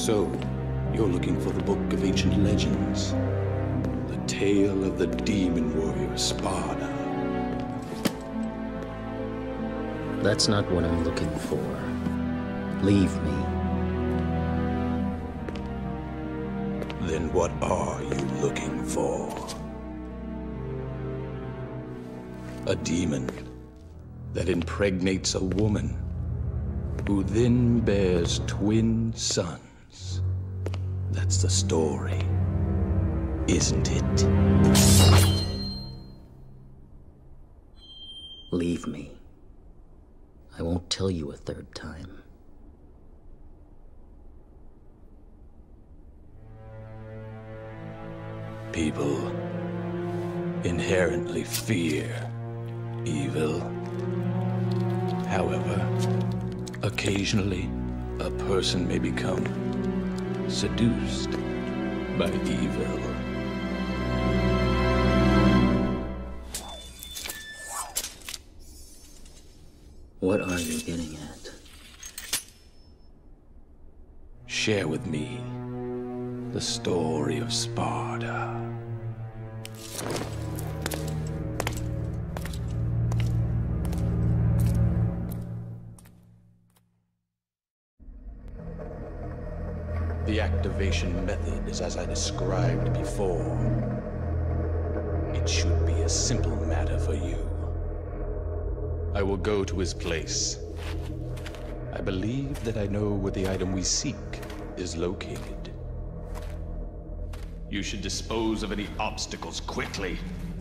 So, you're looking for the Book of Ancient Legends. The tale of the demon warrior Sparda. That's not what I'm looking for. Leave me. Then what are you looking for? A demon that impregnates a woman who then bears twin sons. That's the story, isn't it? Leave me. I won't tell you a third time. People inherently fear evil. However, occasionally, a person may become seduced by evil. What are you getting at? Share with me the story of Sparda. The activation method is as I described before. It should be a simple matter for you. I will go to his place. I believe that I know where the item we seek is located. You should dispose of any obstacles quickly.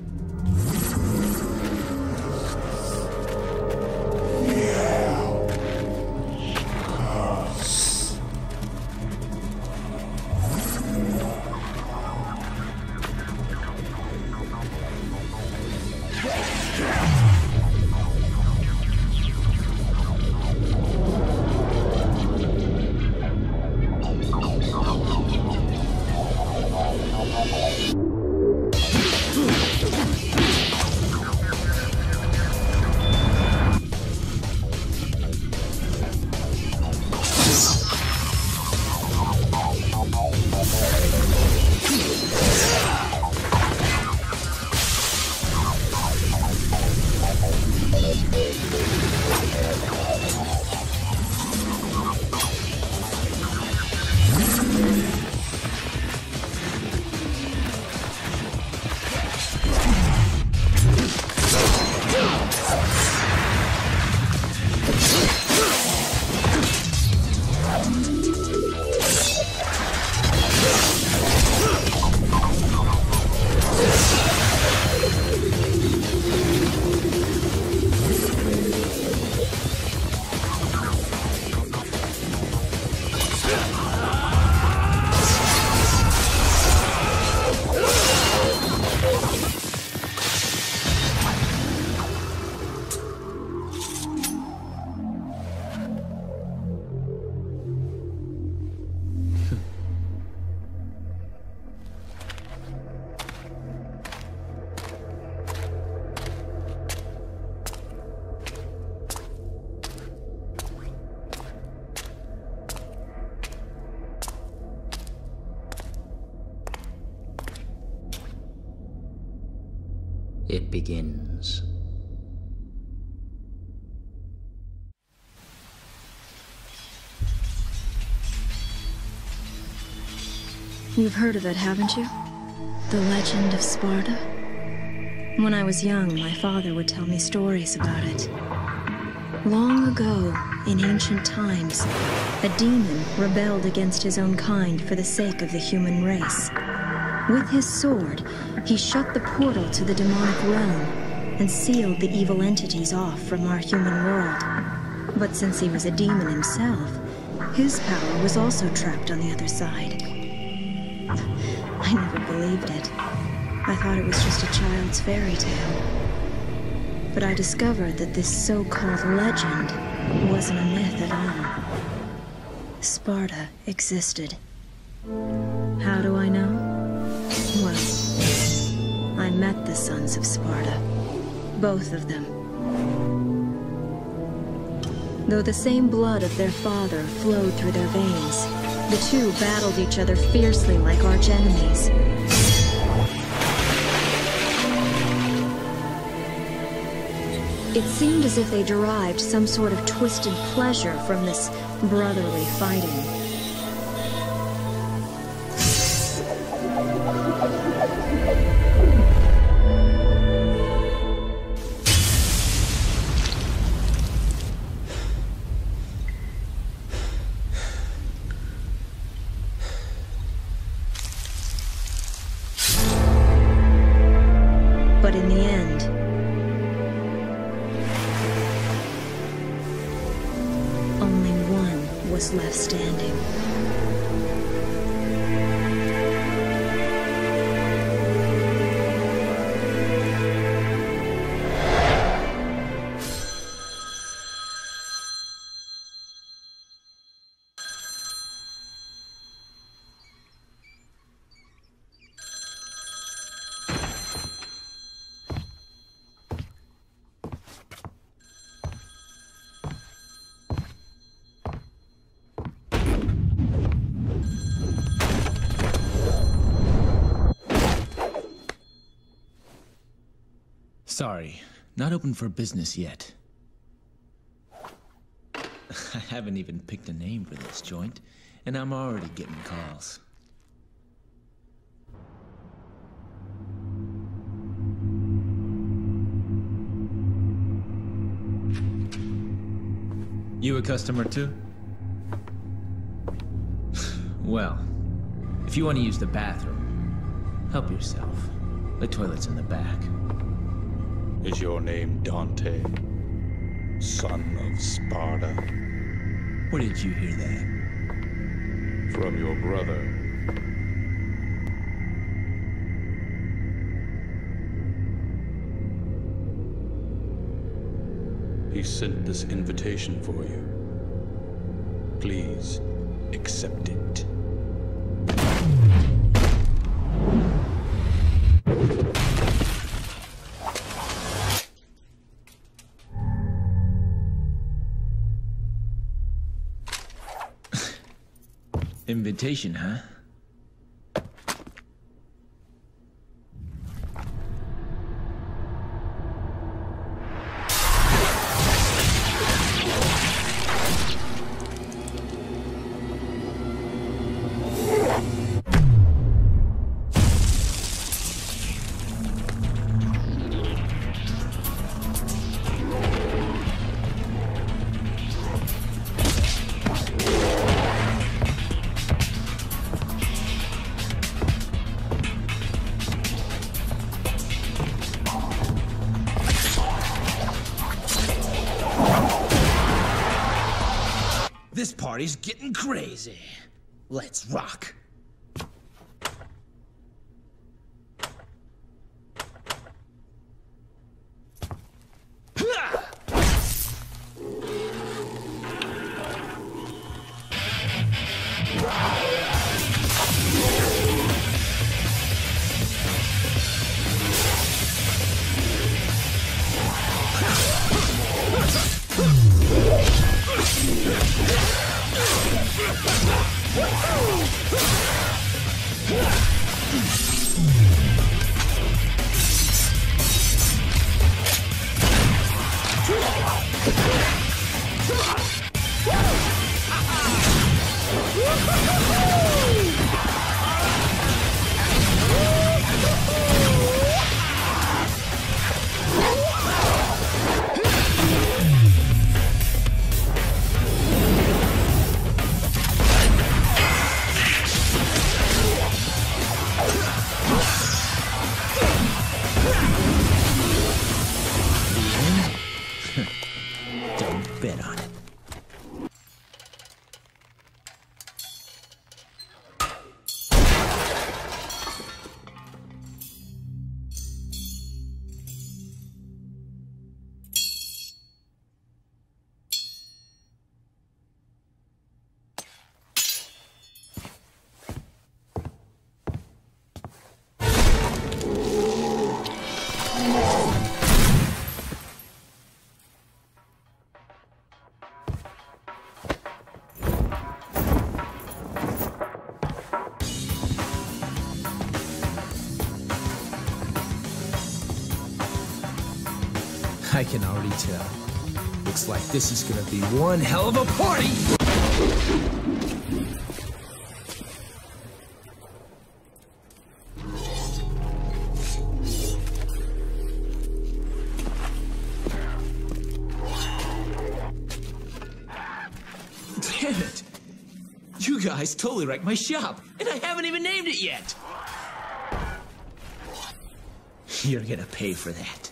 It begins. You've heard of it, haven't you? The legend of Sparda? When I was young, my father would tell me stories about it. Long ago, in ancient times, a demon rebelled against his own kind for the sake of the human race. With his sword, he shut the portal to the demonic realm and sealed the evil entities off from our human world. But since he was a demon himself, his power was also trapped on the other side. I never believed it. I thought it was just a child's fairy tale. But I discovered that this so-called legend wasn't a myth at all. Sparda existed. How do I know? Well, I met the sons of Sparda. Both of them. Though the same blood of their father flowed through their veins, The two battled each other fiercely like arch-enemies. It seemed as if they derived some sort of twisted pleasure from this brotherly fighting. But in the end, only one was left standing. Sorry, not open for business yet. I haven't even picked a name for this joint, and I'm already getting calls. You a customer too? Well, if you want to use the bathroom, help yourself. The toilet's in the back. Is your name Dante, son of Sparda? Where did you hear that? From your brother. He sent this invitation for you. Please, accept it. Invitation, huh? This party's getting crazy. Let's rock. Don't bet on it. I can already tell. Looks like this is gonna be one hell of a party! Damn it! You guys totally wrecked my shop, and I haven't even named it yet! You're gonna pay for that.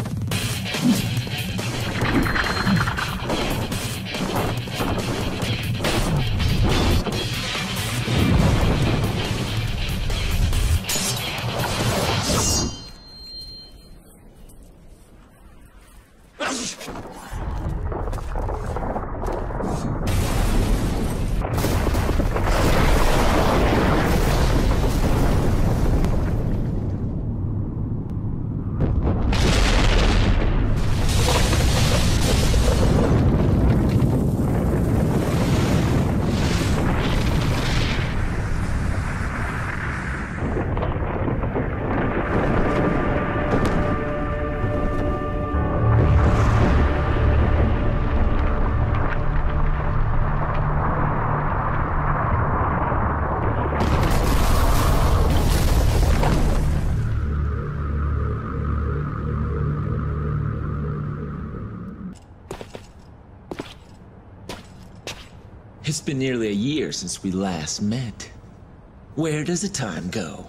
It's been nearly a year since we last met. Where does the time go?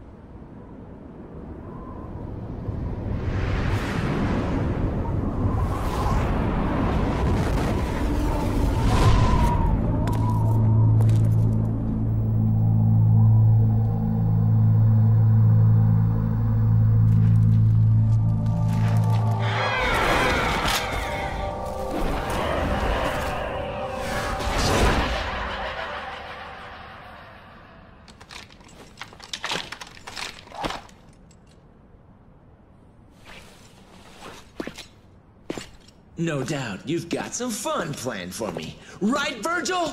No doubt you've got some fun planned for me. Right, Virgil?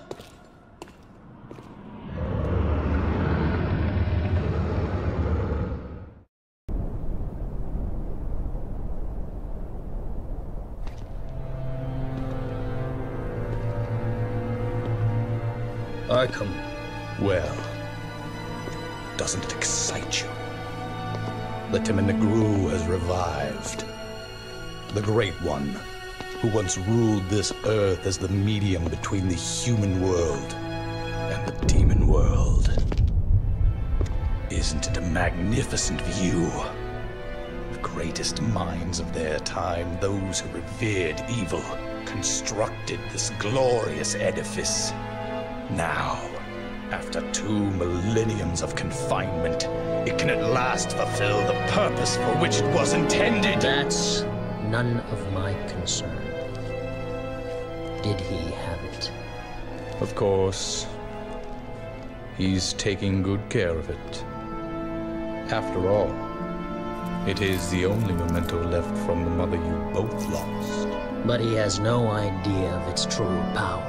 Arkham. Well, doesn't it excite you? The Timon Negru has revived. The Great One, who once ruled this earth as the medium between the human world and the demon world. Isn't it a magnificent view? The greatest minds of their time, those who revered evil, constructed this glorious edifice. Now, after 2 millenniums of confinement, it can at last fulfill the purpose for which it was intended. That's none of my concern. Did he have it? Of course. He's taking good care of it. After all, it is the only memento left from the mother you both lost. But he has no idea of its true power.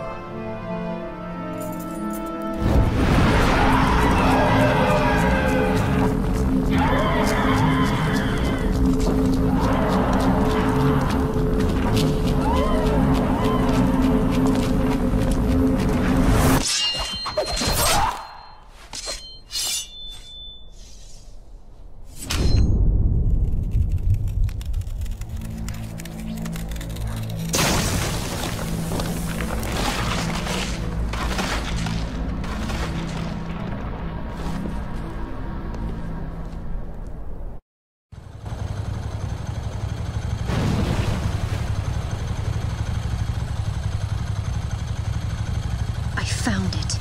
Found it.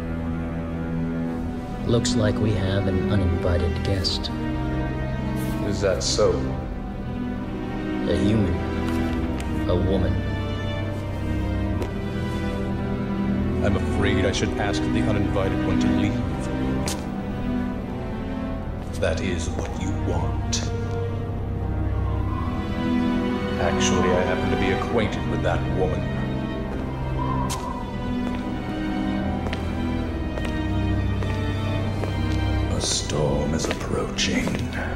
Looks like we have an uninvited guest. Is that so? A human. A woman. I'm afraid I should ask the uninvited one to leave. That is what you want. Actually, I happen to be acquainted with that woman. A storm is approaching.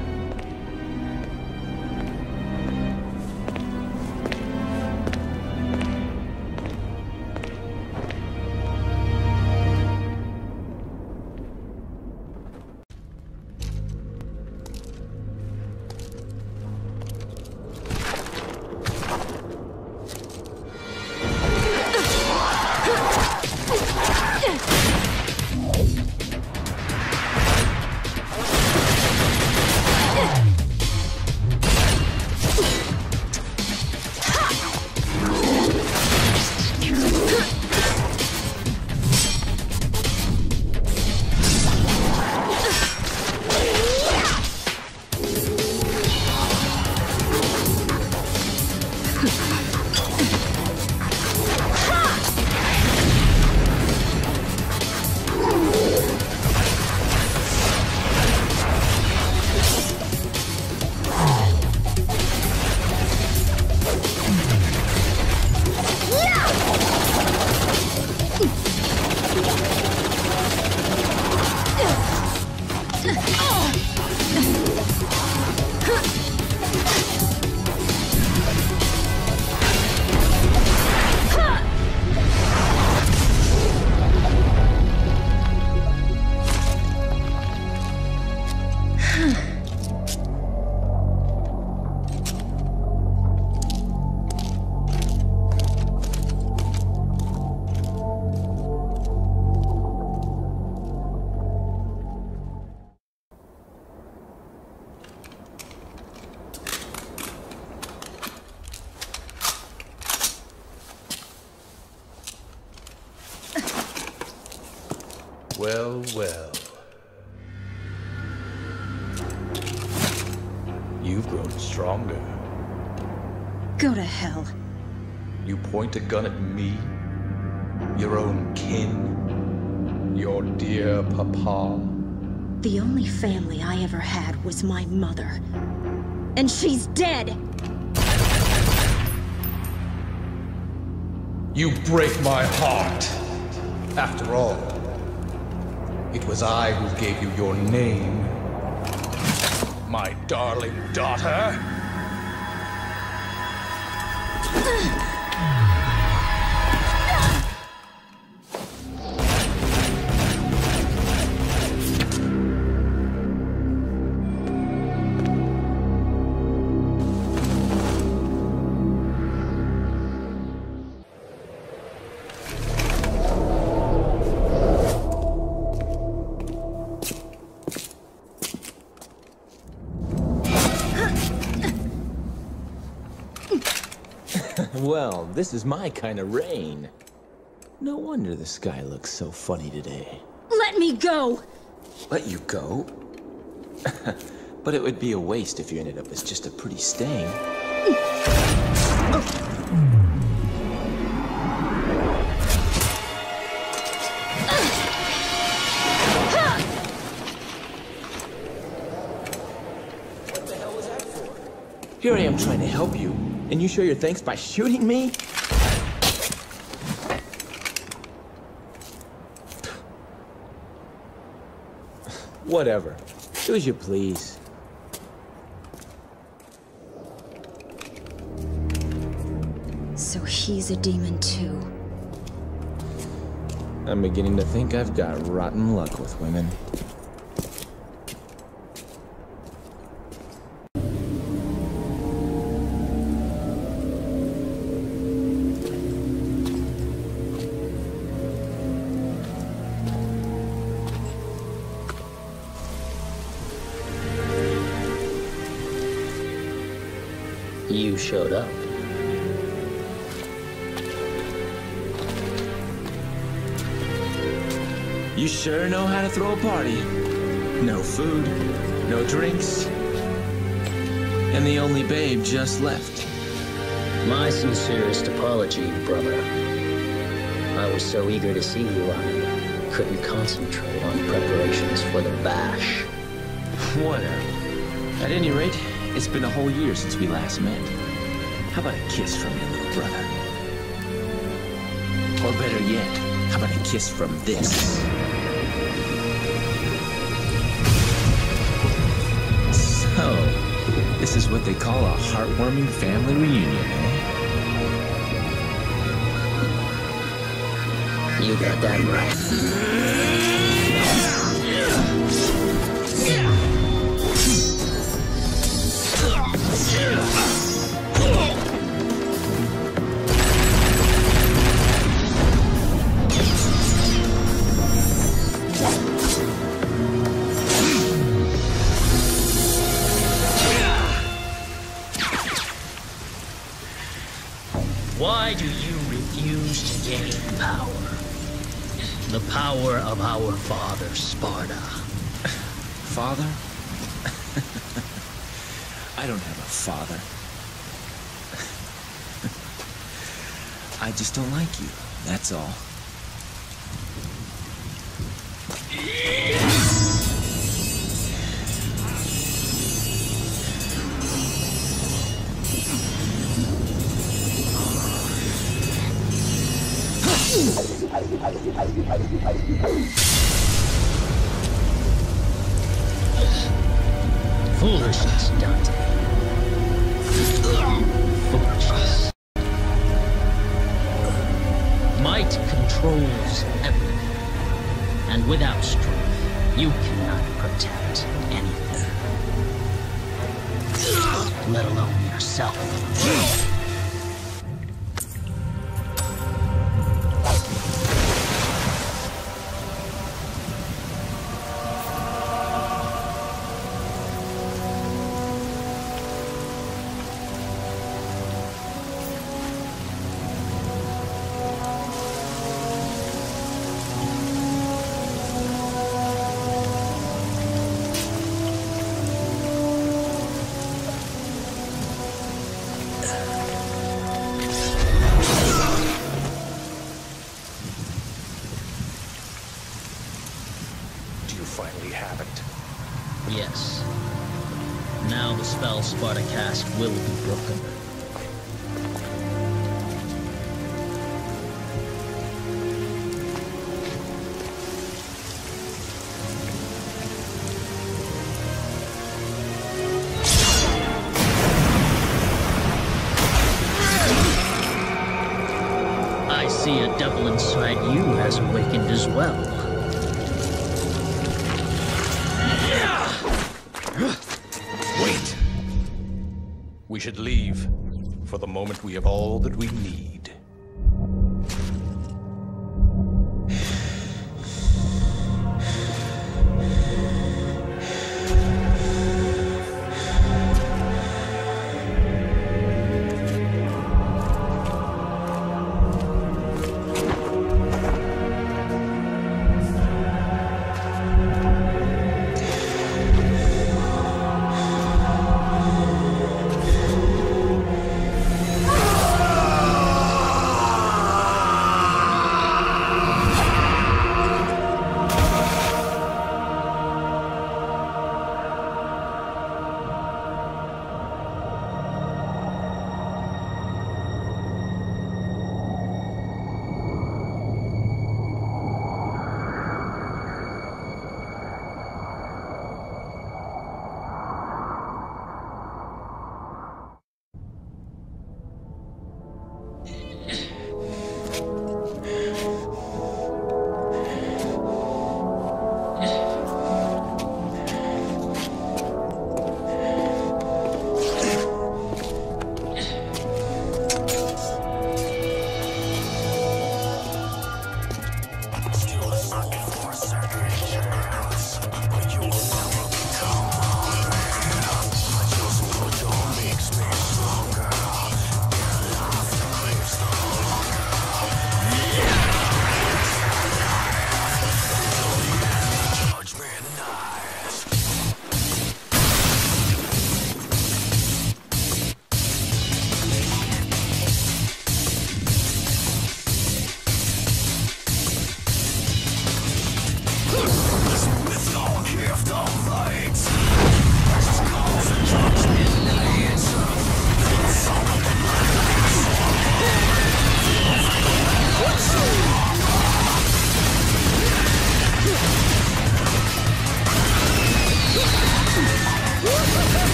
Well, well. You've grown stronger. Go to hell. You point a gun at me? Your own kin? Your dear papa? The only family I ever had was my mother. And she's dead! You break my heart. After all, it was I who gave you your name. My darling daughter. Well, this is my kind of rain. No wonder the sky looks so funny today. Let me go! Let you go? But it would be a waste if you ended up as just a pretty stain. What the hell was that for? Here I am trying to help you, and you show your thanks by shooting me? Whatever. Do as you please. So he's a demon too. I'm beginning to think I've got rotten luck with women. You showed up. You sure know how to throw a party. No food, no drinks, And the only babe just left. My sincerest apology, brother. I was so eager to see you, I couldn't concentrate on preparations for the bash. Whatever. At any rate, it's been a whole year since we last met. How about a kiss from your little brother? Or better yet, how about a kiss from this? So, this is what they call a heartwarming family reunion, eh? You got that right. Why do you refuse to gain power? The power of our father, Sparda. Father? I don't have a father. I just don't like you, that's all. Foolishness, Dante. Foolishness. Might controls everything. And without strength, you cannot protect anything. Let alone yourself. Finally have it. Yes. Now the spell Sparda cast will be broken. I see a devil inside you has awakened as well. Wait. We should leave. For the moment, we have all that we need.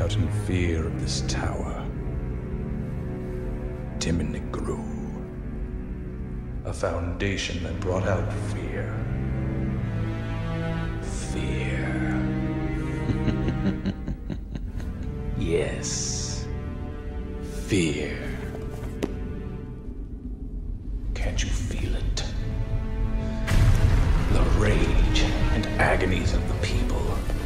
out in fear of this tower. Timonic grew. A foundation that brought out fear. Fear. Yes. Fear. Can't you feel it? The rage and agonies of the people.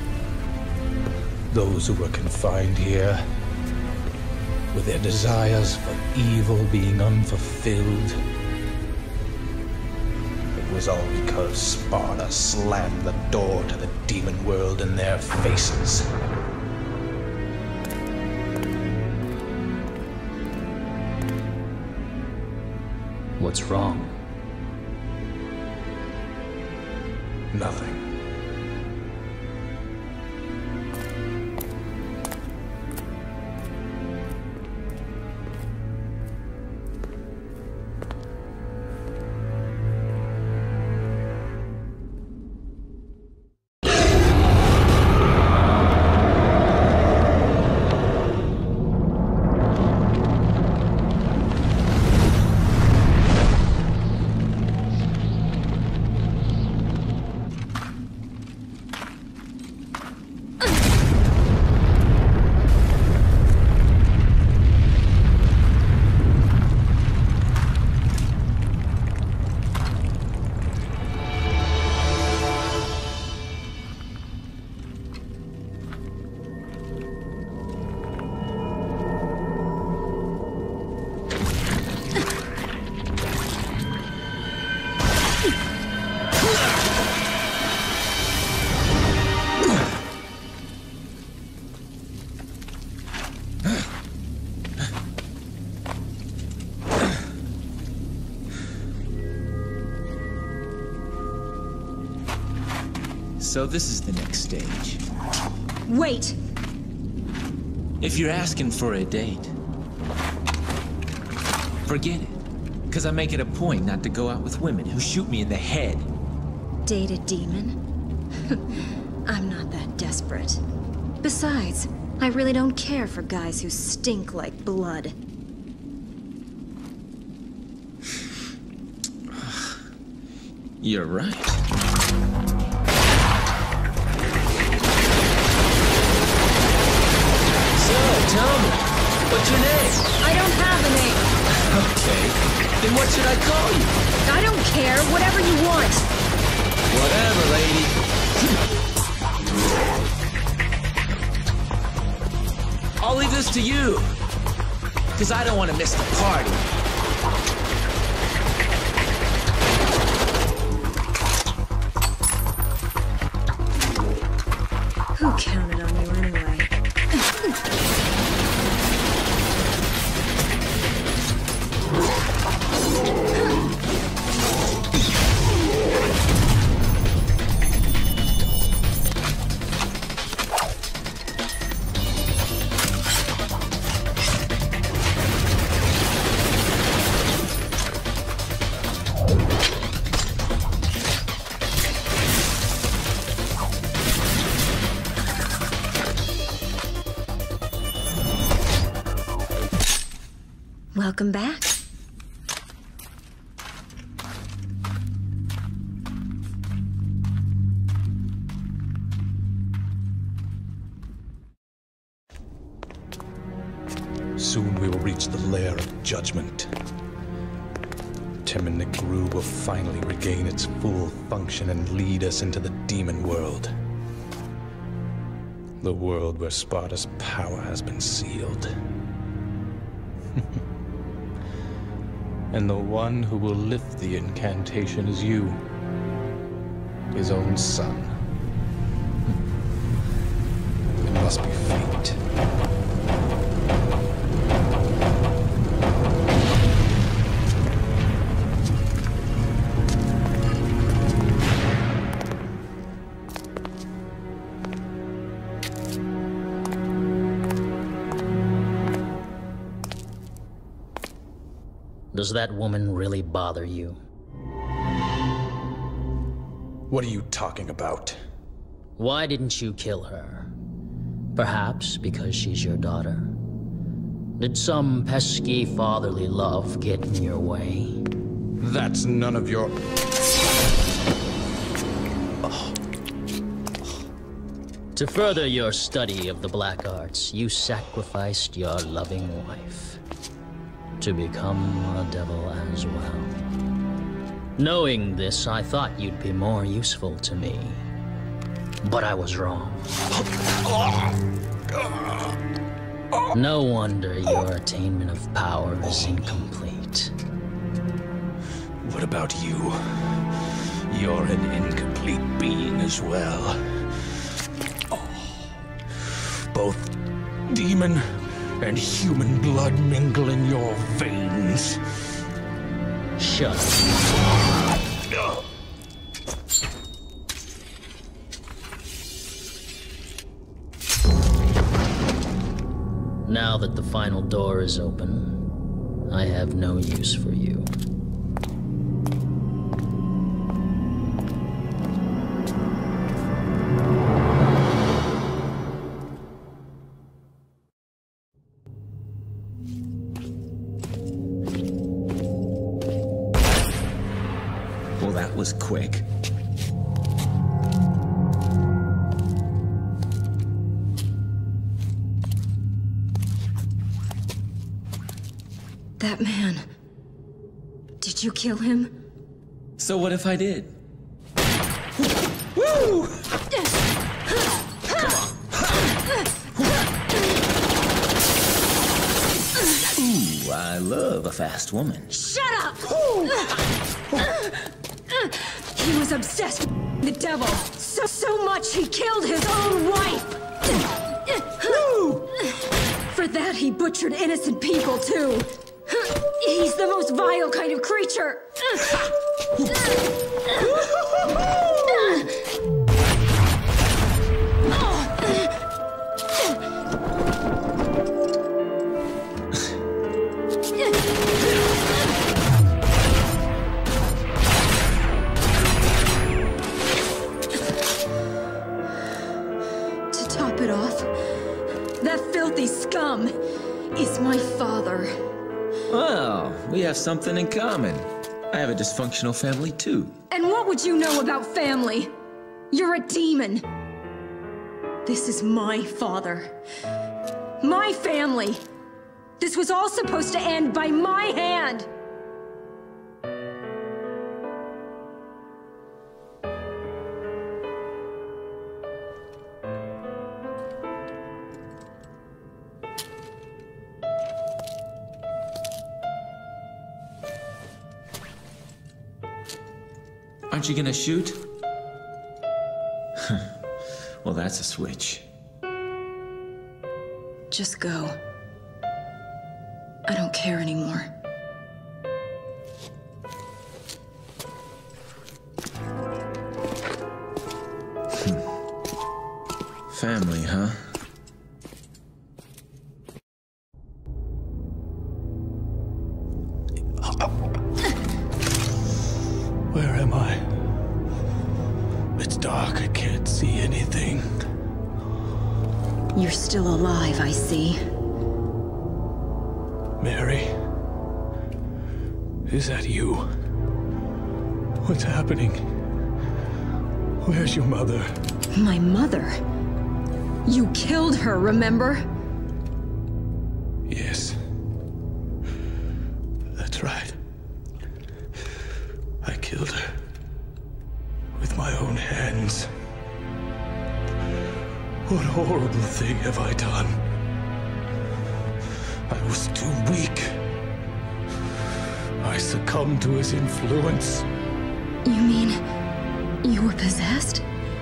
Those who were confined here, with their desires for evil being unfulfilled. It was all because Sparta slammed the door to the demon world in their faces. What's wrong? Nothing. So this is the next stage. Wait! If you're asking for a date, forget it. Because I make it a point not to go out with women who shoot me in the head. Date a demon? I'm not that desperate. Besides, I really don't care for guys who stink like blood. You're right. Tell me, what's your name? I don't have a name. Okay, then what should I call you? I don't care, whatever you want. Whatever, lady. I'll leave this to you, because I don't want to miss the party. Who counted on you anyway? Welcome back. Soon we will reach the lair of judgment. Timonic Gru will finally regain its full function and lead us into the demon world. The world where Sparta's power has been sealed. And the one who will lift the incantation is you, his own son. It must be fate. Does that woman really bother you? What are you talking about? Why didn't you kill her? Perhaps because she's your daughter. Did some pesky fatherly love get in your way? That's none of your... To further your study of the black arts, you sacrificed your loving wife to become a devil as well. Knowing this, I thought you'd be more useful to me. But I was wrong. No wonder your attainment of power is incomplete. What about you? You're an incomplete being as well. Both demon and human blood mingle in your veins. Shut up. Now that the final door is open, I have no use for you. Well, that was quick. That man. Did you kill him? So what if I did? Woo! Ooh, I love a fast woman. Shut up! He was obsessed with the devil. So much he killed his own wife! For that he butchered innocent people too. He's the most vile kind of creature. To top it off, that filthy scum is my father. Well, we have something in common. I have a dysfunctional family too. And what would you know about family? You're a demon. This is my father. My family. This was all supposed to end by my hand. Aren't you gonna shoot? Well, that's a switch. Just go. I don't care anymore. Family, huh? Where am I? It's dark, I can't see anything. You're still alive, I see. Mary? Is that you? What's happening? Where's your mother? My mother? You killed her, remember? Yes. That's right. I killed her. With my own hands. What horrible thing have I done? I was too weak. I succumbed to his influence. You mean you were possessed?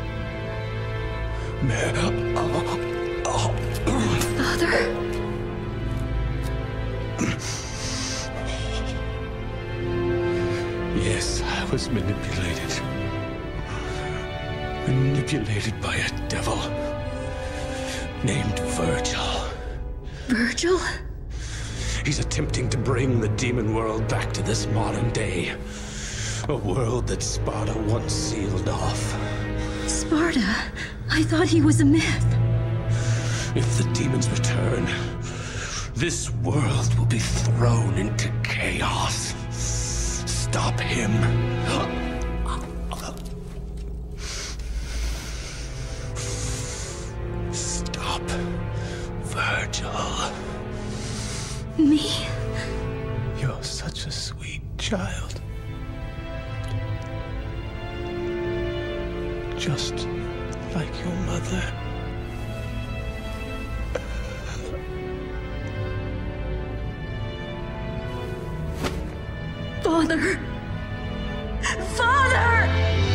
Father? Yes, I was manipulated. Manipulated by a devil named Virgil. Virgil? He's attempting to bring the demon world back to this modern day. A world that Sparta once sealed off. Sparta? I thought he was a myth. If the demons return, this world will be thrown into chaos. Stop him. Stop Virgil. Me? You're such a sweet child. Just like your mother. Father! Father!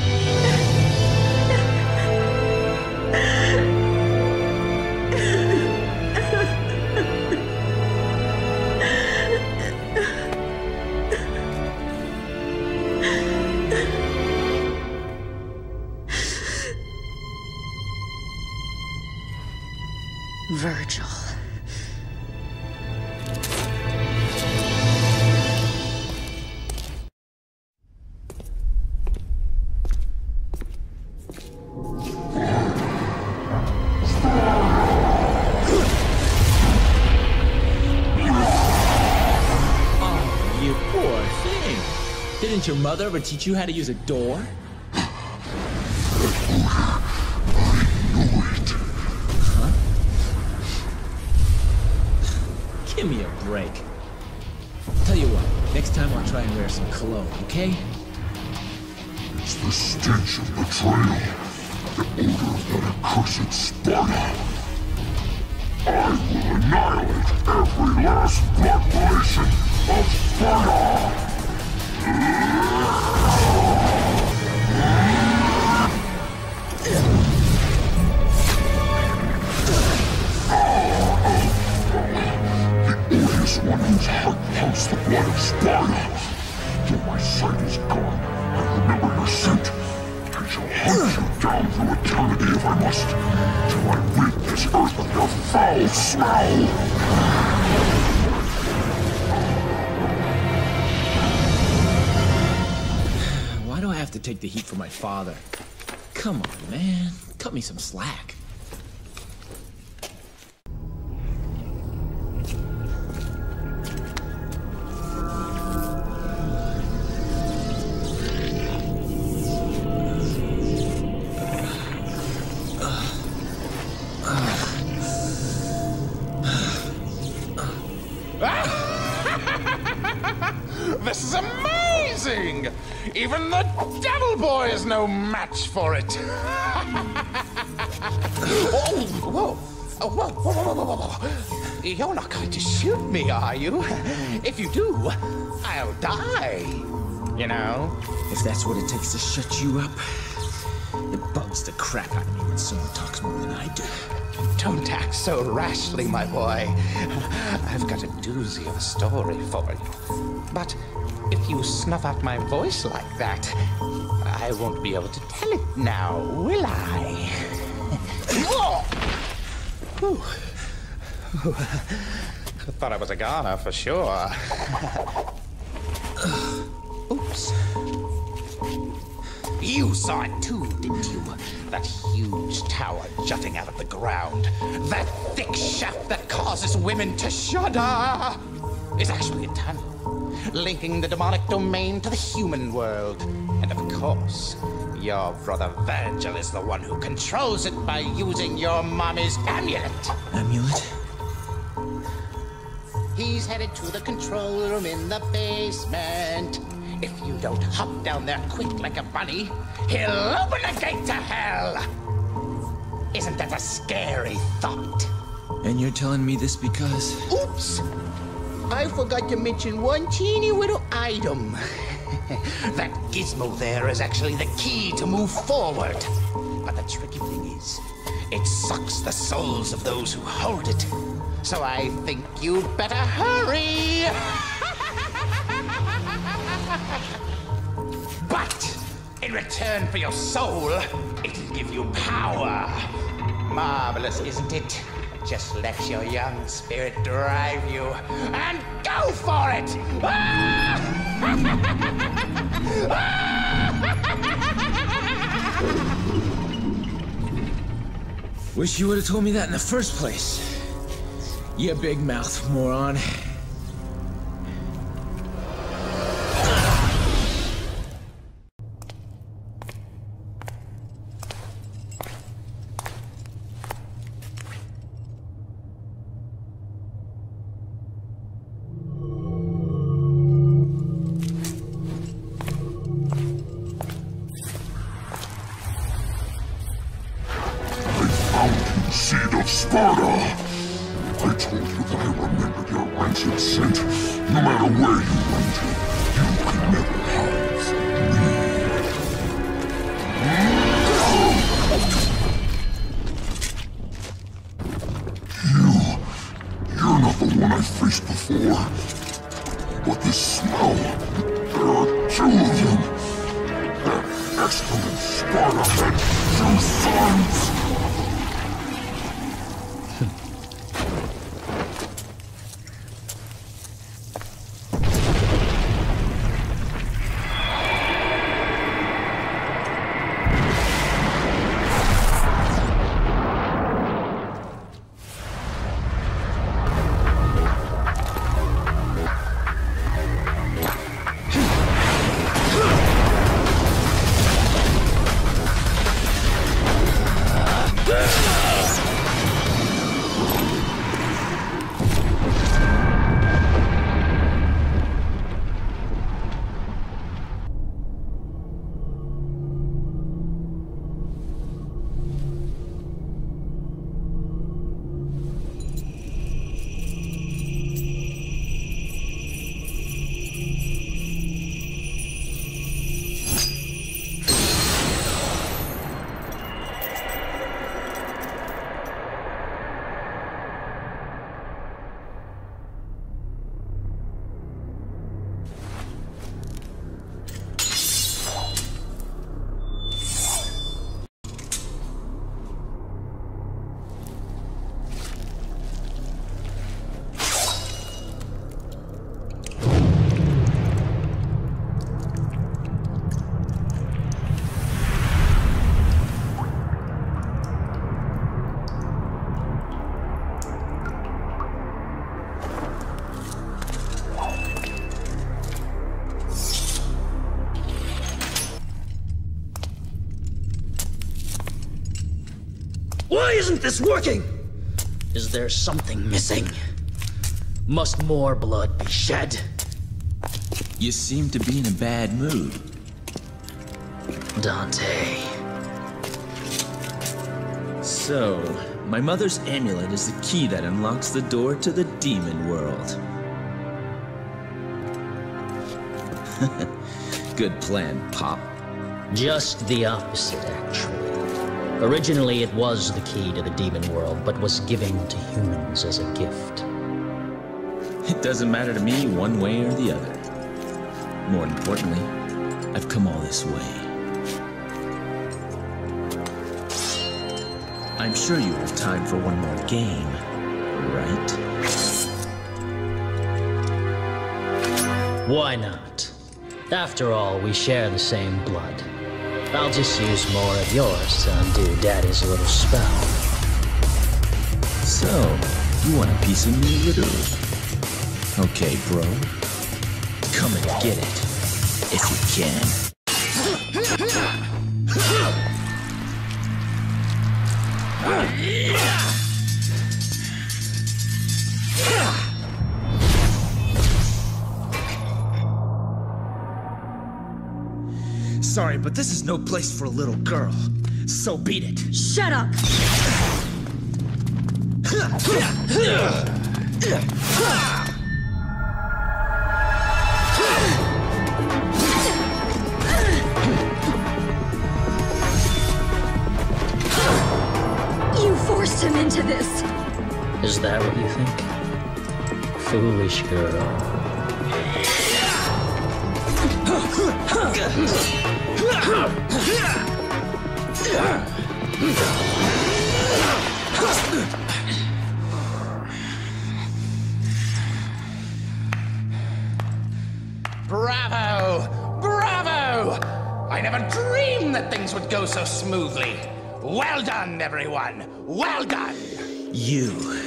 Virgil. Didn't your mother ever teach you how to use a door? Huh? Give me a break. Tell you what, next time I'll try and wear some cologne, okay? It's the stench of betrayal, the odor of that accursed Sparta. I will annihilate every last blood relation of Sparta! The odious one whose heart pumps the blood of Sparta. Though my sight is gone, I remember your scent. I shall hunt you down through eternity if I must, till I rid this earth of your foul smell. Why do I have to take the heat for my father? Come on, man. Cut me some slack. This is amazing! Even the Devil Boy is no match for it! Oh, whoa! Oh, whoa, whoa, whoa, whoa, whoa! You're not going to shoot me, are you? If you do, I'll die. You know? If that's what it takes to shut you up, it bugs the crap out of me when someone talks more than I do. Don't act so rashly, my boy. I've got a doozy of a story for you. But if you snuff out my voice like that, I won't be able to tell it now, will I? Thought I was a goner for sure. Oops. You saw it too, didn't you? That huge tower jutting out of the ground. That thick shaft that causes women to shudder is actually a tunnel linking the demonic domain to the human world. And of course, your brother Virgil is the one who controls it by using your mommy's amulet. Amulet? He's headed to the control room in the basement. If you don't hop down there quick like a bunny, he'll open the gate to hell! Isn't that a scary thought? And you're telling me this because... Oops! I forgot to mention one teeny little item. That gizmo there is actually the key to move forward. But the tricky thing is, it sucks the souls of those who hold it. So I think you'd better hurry! But in return for your soul, it'll give you power. Marvelous, isn't it? Just let your young spirit drive you, and go for it! Wish you would have told me that in the first place. You big mouth moron. Seed of Sparta! I told you that I remembered your ancient scent. No matter where you went, you could never hide from me. You're not the one I faced before. But this smell, there are two of them. That excellent Sparta had two sons. Why isn't this working? Is there something missing? Must more blood be shed? You seem to be in a bad mood. Dante. So, my mother's amulet is the key that unlocks the door to the demon world. Good plan, Pop. Just the opposite, actually. Originally, it was the key to the demon world, but was given to humans as a gift. It doesn't matter to me one way or the other. More importantly, I've come all this way. I'm sure you have time for one more game, right? Why not? After all, we share the same blood. I'll just use more of yours to undo Daddy's little spell. So, you want a piece of me, literally? Okay, bro. Come and get it, if you can. Sorry, but this is no place for a little girl. So beat it. Shut up! You forced him into this. Is that what you think? Foolish girl. Bravo! Bravo! I never dreamed that things would go so smoothly. Well done, everyone! Well done! You.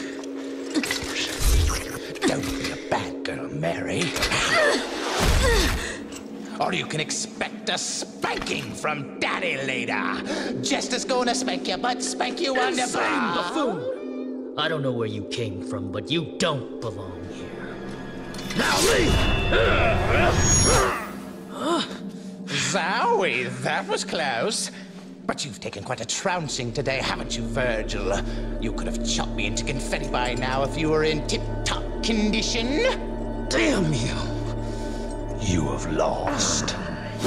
Don't be a bad girl, Mary. Or you can expect a spanking from Daddy later. Jester's gonna spank you, but spank you on the Insane butt. buffoon! I don't know where you came from, but you don't belong here. Now leave! Zowie, that was close. But you've taken quite a trouncing today, haven't you, Virgil? You could have chopped me into confetti by now if you were in tip-top condition. Damn you! You have lost.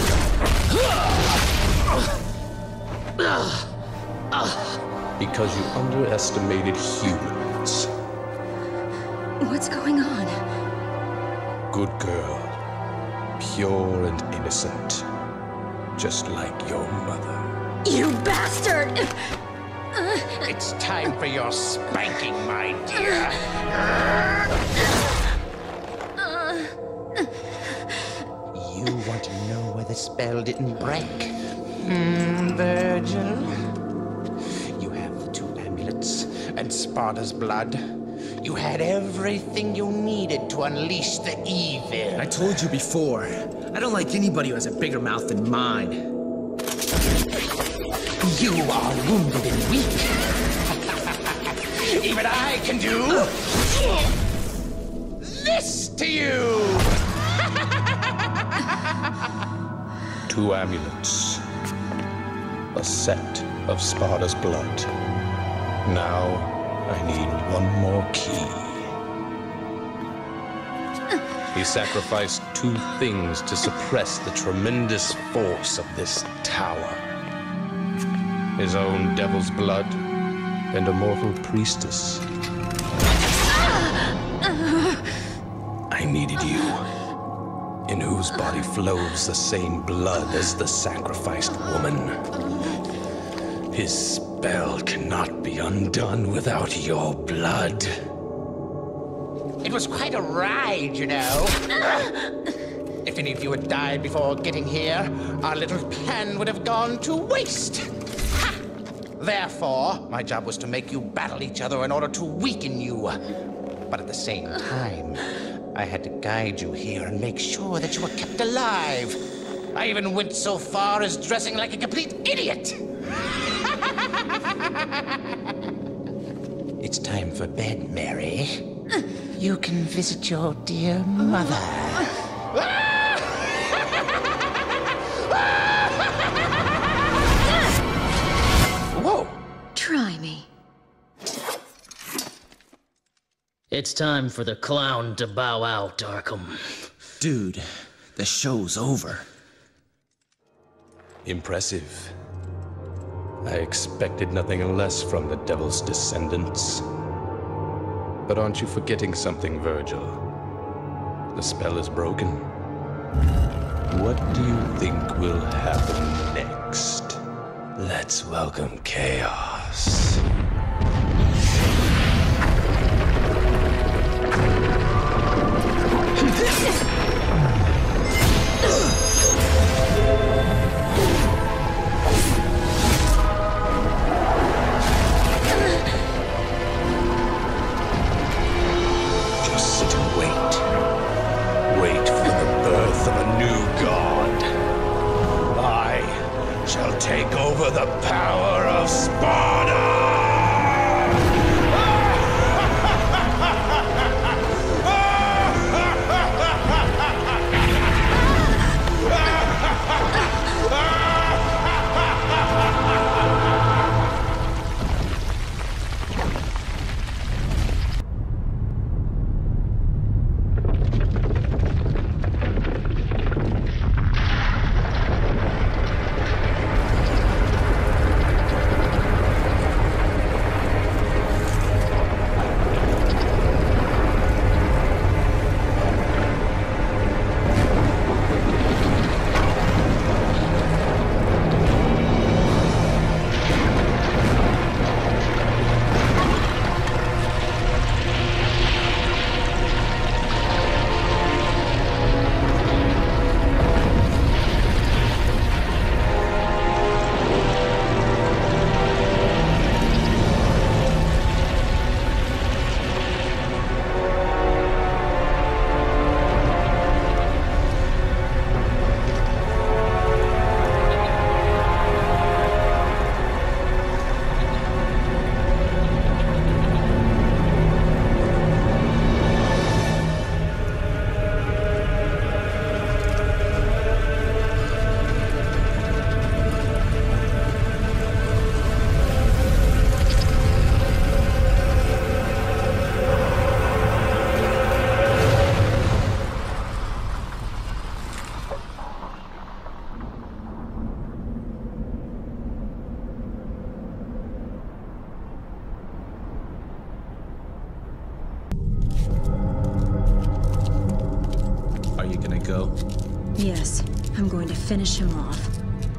Because you underestimated humans. What's going on? Good girl. Pure and innocent. Just like your mother. You bastard! It's time for your spanking, my dear. You want to know why the spell didn't break? Virgil? You have the 2 amulets and Sparta's blood. You had everything you needed to unleash the evil. I told you before, I don't like anybody who has a bigger mouth than mine. You are wounded and weak. Even I can do this to you. 2 amulets. A set of Sparta's blood. Now, I need one more key. He sacrificed 2 things to suppress the tremendous force of this tower. His own devil's blood and a mortal priestess. I needed you, in whose body flows the same blood as the sacrificed woman. His spell cannot be undone without your blood. It was quite a ride, you know. If any of you had died before getting here, our little plan would have gone to waste. Ha! Therefore, my job was to make you battle each other in order to weaken you. But at the same time, I had to guide you here and make sure that you were kept alive. I even went so far as dressing like a complete idiot. It's time for bed, Mary. You can visit your dear mother. Whoa! Try me. It's time for the clown to bow out, Arkham. Dude, the show's over. Impressive. I expected nothing less from the Devil's descendants. But aren't you forgetting something, Virgil? The spell is broken. What do you think will happen next? Let's welcome chaos. Just sit and wait. Wait for the birth of a new god. I shall take over the power of Sparta! go? Yes, I'm going to finish him off.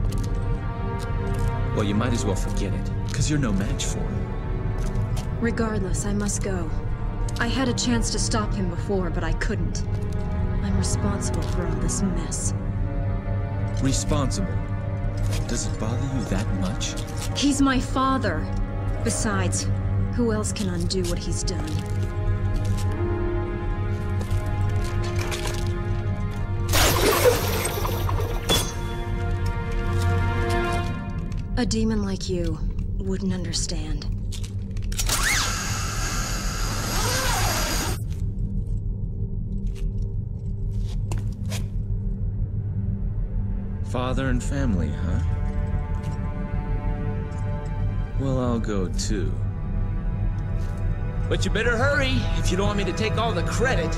Well, you might as well forget it, because you're no match for him. Regardless, I must go. I had a chance to stop him before, but I couldn't. I'm responsible for all this mess. Responsible? Does it bother you that much? He's my father. Besides, who else can undo what he's done? A demon like you wouldn't understand. Father and family, huh? Well, I'll go too. But you better hurry if you don't want me to take all the credit.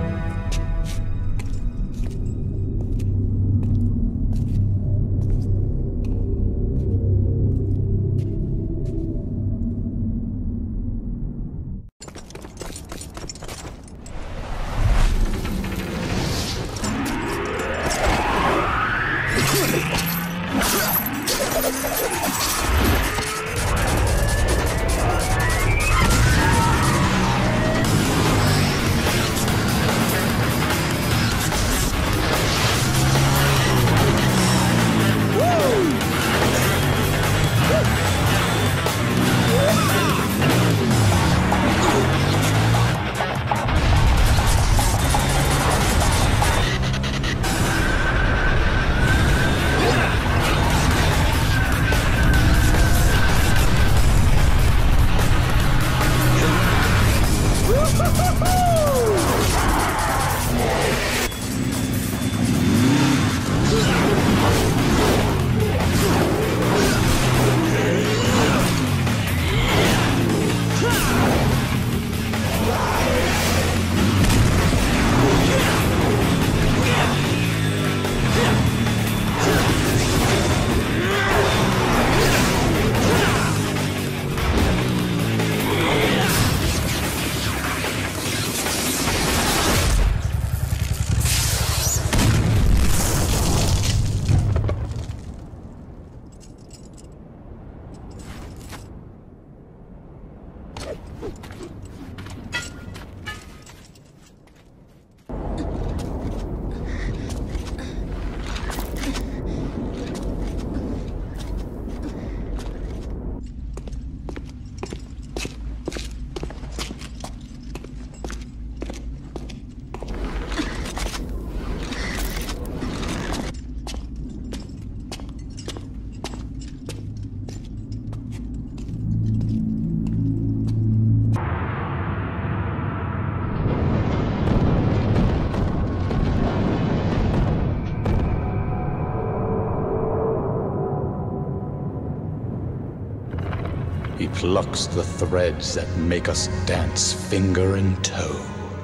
He plucks the threads that make us dance finger and toe.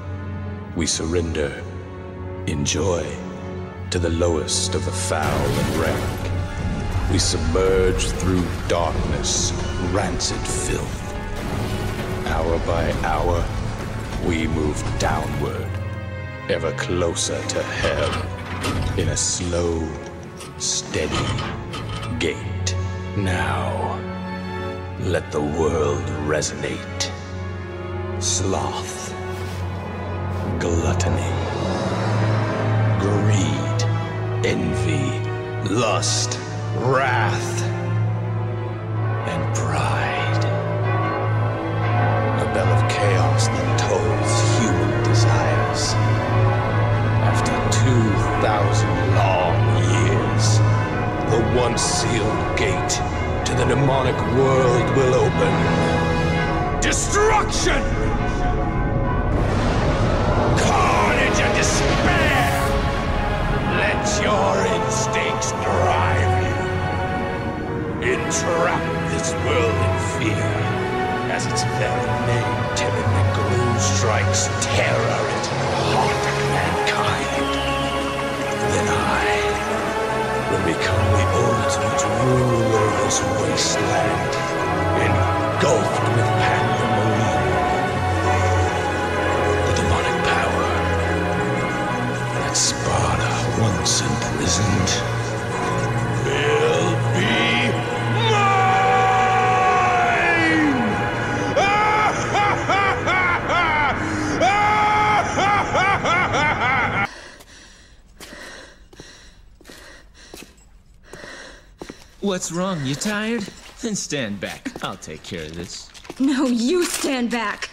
We surrender, in joy, to the lowest of the foul and rank. We submerge through darkness, rancid filth. Hour by hour, we move downward, ever closer to hell, in a slow, steady gait. Now, let the world resonate. Sloth, gluttony, greed, envy, lust, wrath, and pride. A bell of chaos that tolls human desires. After 2,000 long years, the once sealed gate to the demonic world will open. Destruction! Carnage and despair! Let your instincts drive you. Entrap this world in fear, as its very name timidly strikes terror into the heart of mankind. Then I will become the ultimate ruler of this wasteland, engulfed with pandemonium. The demonic power that Sparda imprisoned will be mine! What's wrong? You tired? Then stand back. I'll take care of this. No, you stand back!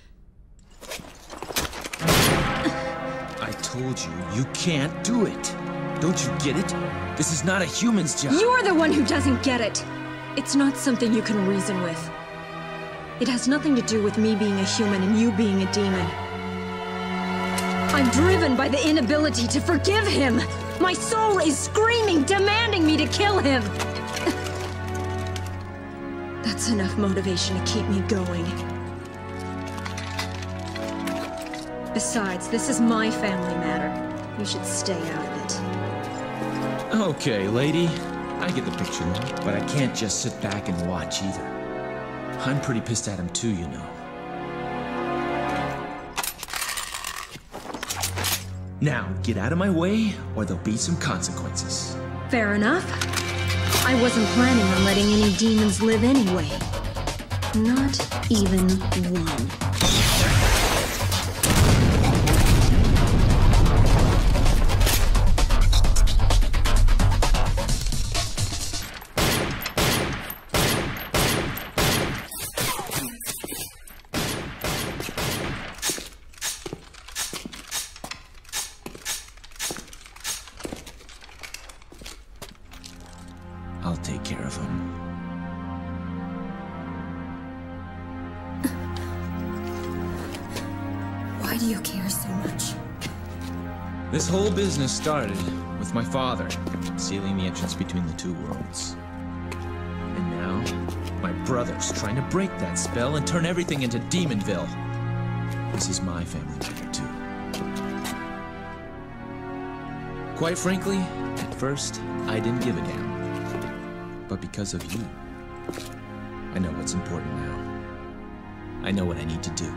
I told you, you can't do it. Don't you get it? This is not a human's job. You're the one who doesn't get it! It's not something you can reason with. It has nothing to do with me being a human and you being a demon. I'm driven by the inability to forgive him! My soul is screaming, demanding me to kill him! That's enough motivation to keep me going. Besides, this is my family matter. You should stay out of it. Okay, lady. I get the picture now, but I can't just sit back and watch either. I'm pretty pissed at him too, you know. Now, get out of my way, or there'll be some consequences. Fair enough. I wasn't planning on letting any demons live anyway. Not even one. I'll take care of him. Why do you care so much? This whole business started with my father sealing the entrance between the two worlds. And now, my brother's trying to break that spell and turn everything into Demonville. This is my family matter, too. Quite frankly, at first, I didn't give a damn. But because of you, I know what's important now. I know what I need to do.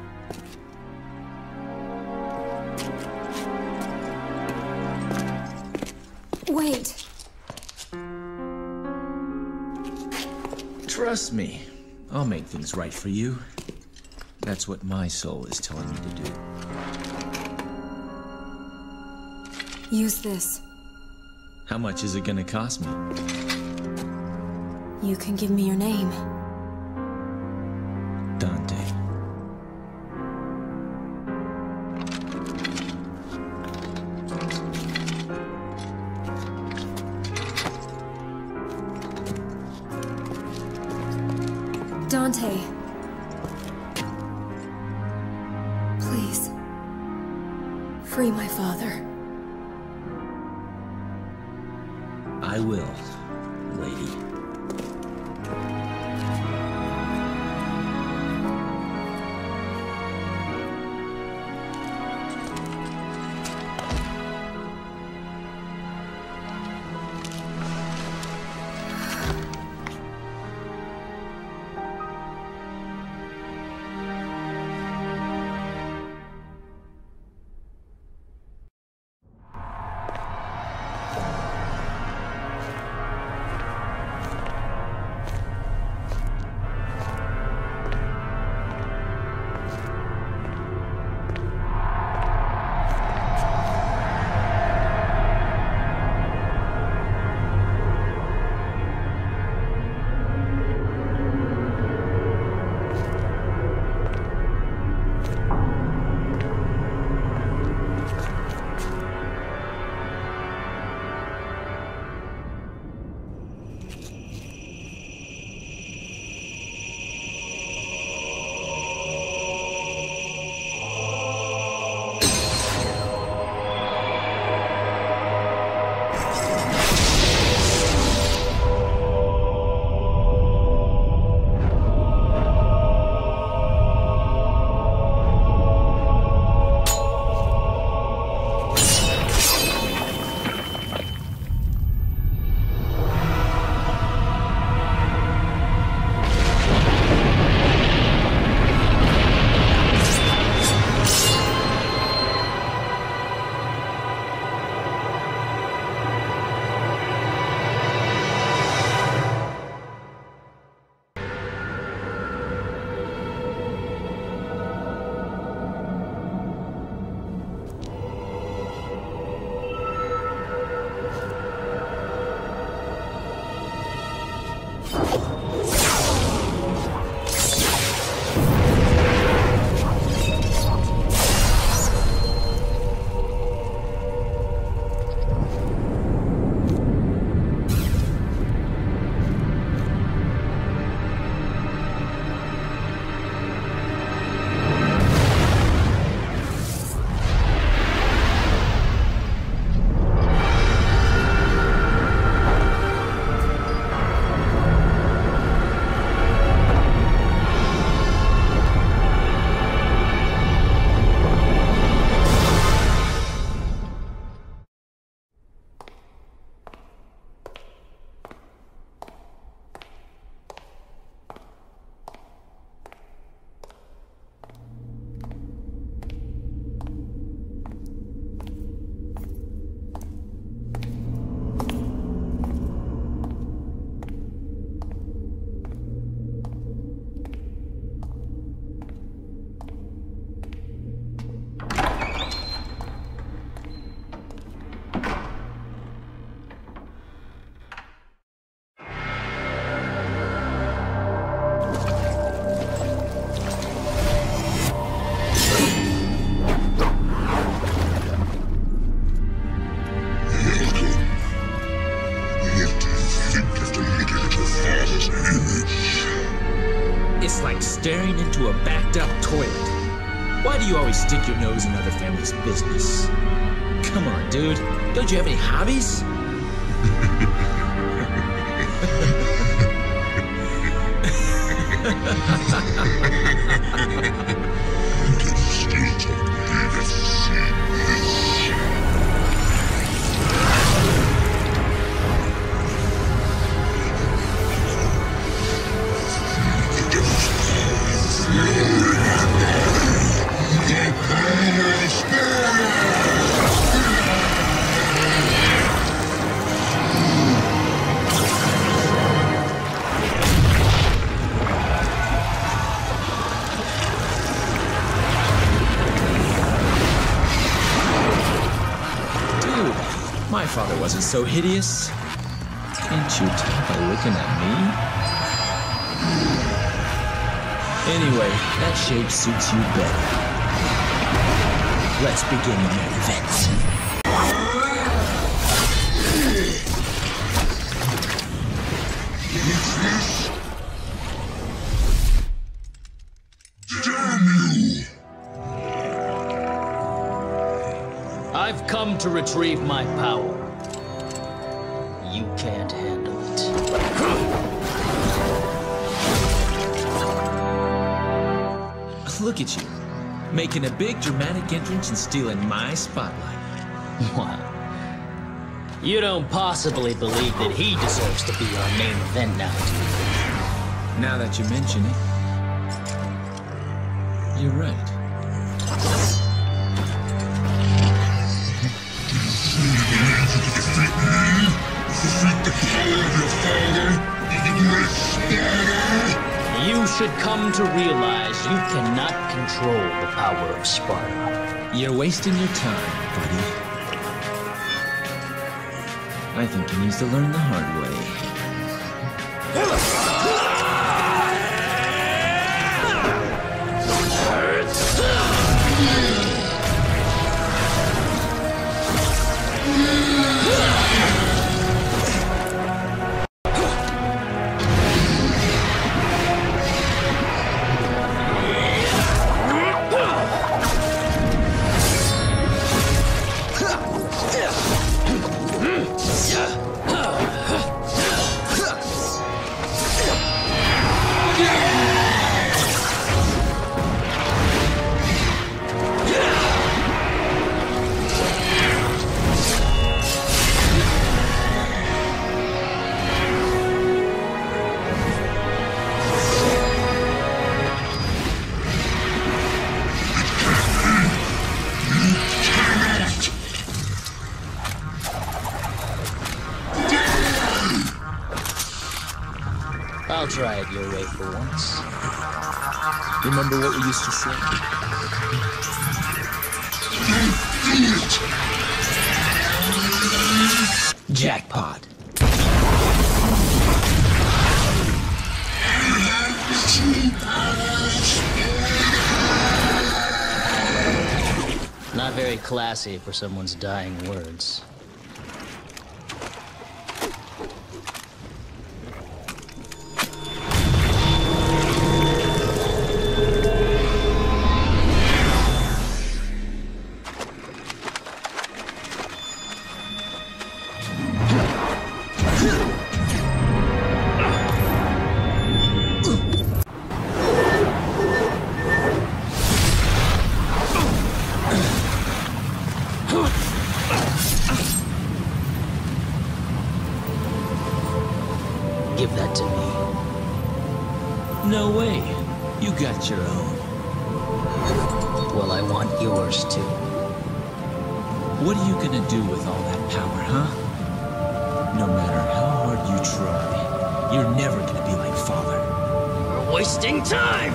Wait. Trust me, I'll make things right for you. That's what my soul is telling me to do. Use this. How much is it gonna cost me? You can give me your name. Dante. Dante. Please. Free my father. I will, lady. It's like staring into a backed-up toilet. Why do you always stick your nose in other families' business? Come on, dude. Don't you have any hobbies? My father wasn't so hideous. Can't you tell by looking at me? Anyway, that shape suits you better. Let's begin the main event. I've come to retrieve my power. You can't handle it. Look at you, making a big dramatic entrance and stealing my spotlight. Wow. You don't possibly believe that he deserves to be our main event now, do you? Now that you mention it, you're right. You should come to realize you cannot control the power of Sparta. You're wasting your time, buddy. I think he needs to learn the hard way. I'll try it your way for once. Remember what we used to say? Jackpot. Not very classy for someone's dying words. Give that to me. No way. You got your own. Well, I want yours too. What are you gonna do with all that power, huh? No matter how hard you try, you're never gonna be like Father. We're wasting time!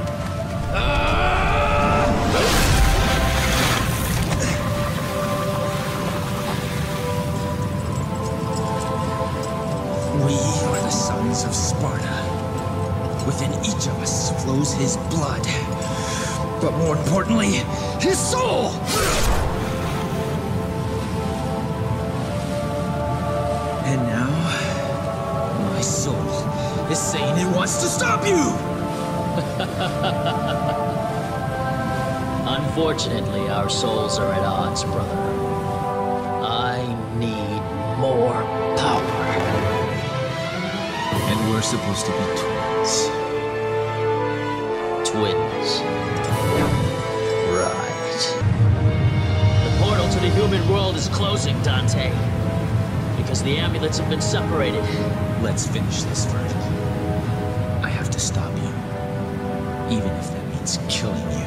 We are the sons of Sparta. Within each of us flows his blood. But more importantly, his soul! And now, my soul is saying it wants to stop you! Unfortunately, our souls are at odds, brother. I need more power. And we're supposed to be twins. Twins. Right. The portal to the human world is closing, Dante. Because the amulets have been separated. Let's finish this, Virgil. I have to stop you. Even if that means killing you.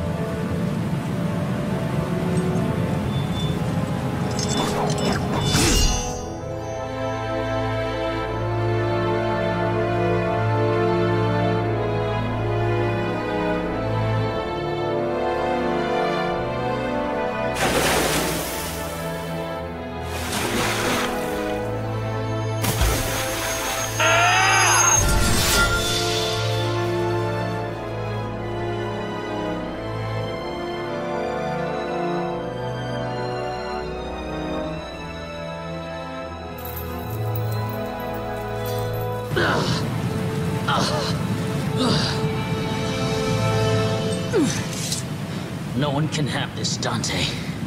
No one can have this, Dante.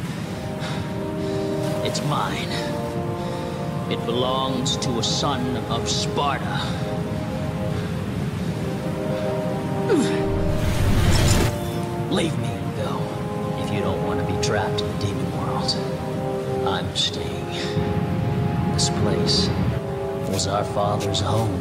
It's mine. It belongs to a son of Sparta. Leave me and go, if you don't want to be trapped in the demon world. I'm staying. This place was our father's home.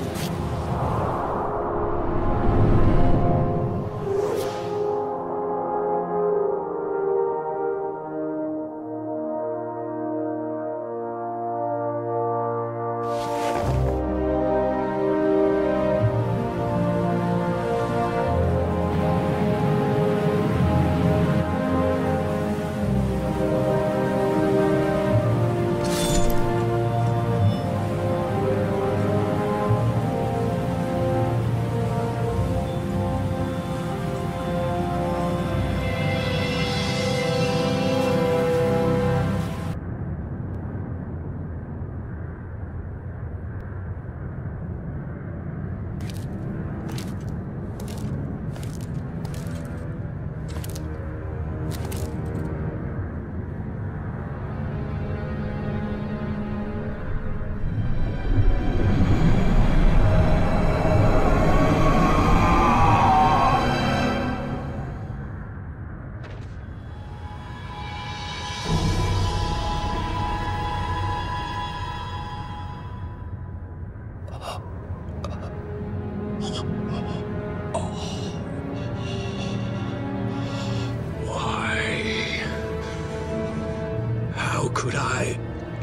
Could I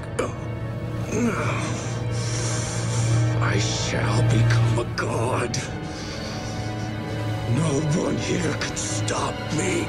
shall become a god. No one here can stop me.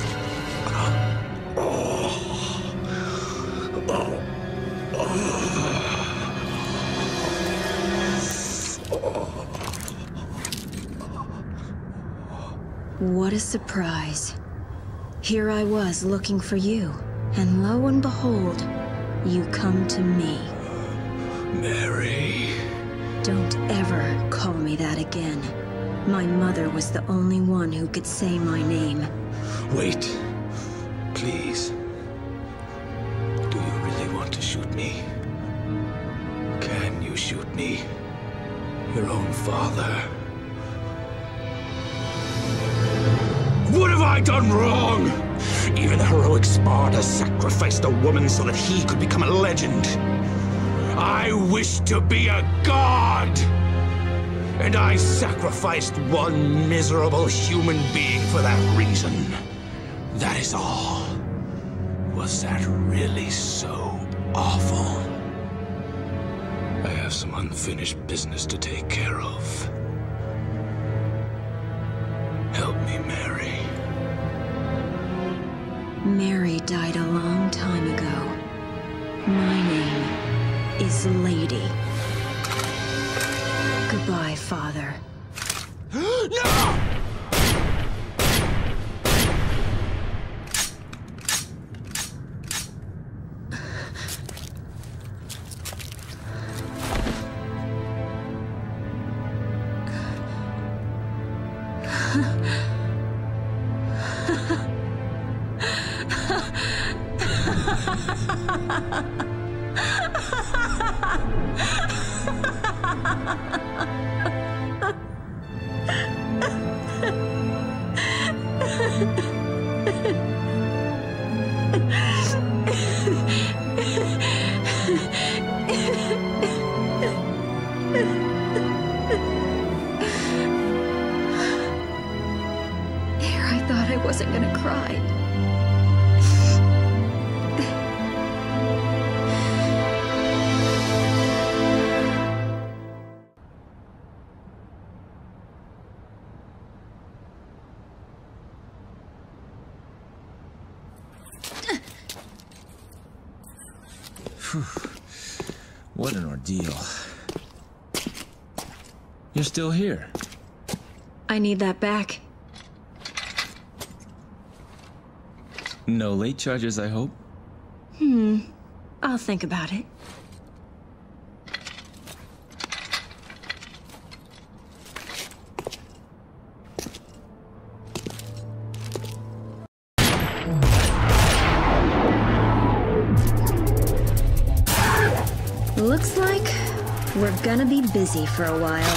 What a surprise. Here I was looking for you, and lo and behold, you come to me. Mary. Don't ever call me that again. My mother was the only one who could say my name. Wait. Please. Do you really want to shoot me? Can you shoot me? Your own father? What have I done wrong? Even heroic Sparta sacrificed a woman so that he could become a legend. I wish to be a god! And I sacrificed one miserable human being for that reason. That is all. Was that really so awful? I have some unfinished business to take care of. Help me, Mary. Mary died a long time ago. My name is Lady. Goodbye, Father. No! I thought I wasn't gonna cry. What an ordeal. You're still here. I need that back. No late charges, I hope? I'll think about it. Looks like we're gonna be busy for a while.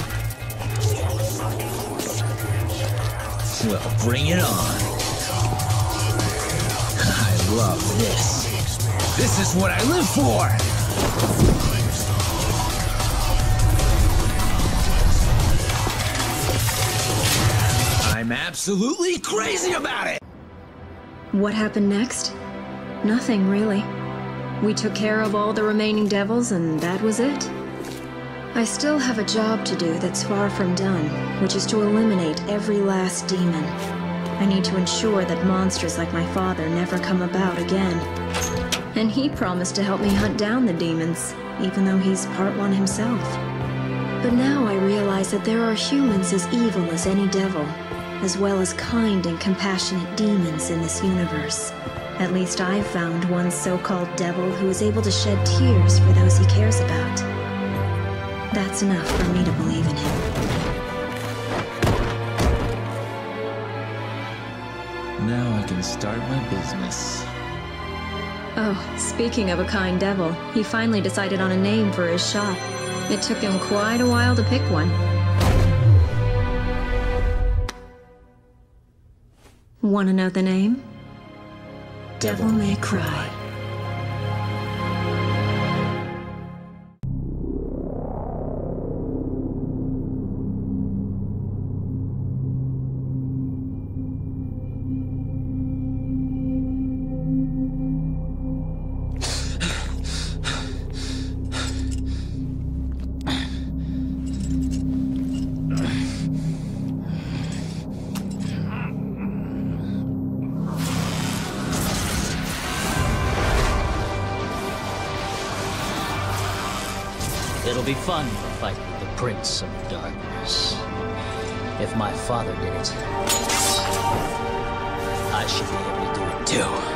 Well, bring it on. I love this. This is what I live for! I'm absolutely crazy about it! What happened next? Nothing, really. We took care of all the remaining devils, and that was it. I still have a job to do that's far from done, which is to eliminate every last demon. I need to ensure that monsters like my father never come about again. And he promised to help me hunt down the demons, even though he's part one himself. But now I realize that there are humans as evil as any devil, as well as kind and compassionate demons in this universe. At least I've found one so-called devil who is able to shed tears for those he cares about. That's enough for me to believe in him. Now I can start my business. Oh, speaking of a kind devil, he finally decided on a name for his shop. It took him quite a while to pick one. Want to know the name? Devil May Cry. It'll be fun to fight with the Prince of Darkness. If my father did it, I should be able to do it too.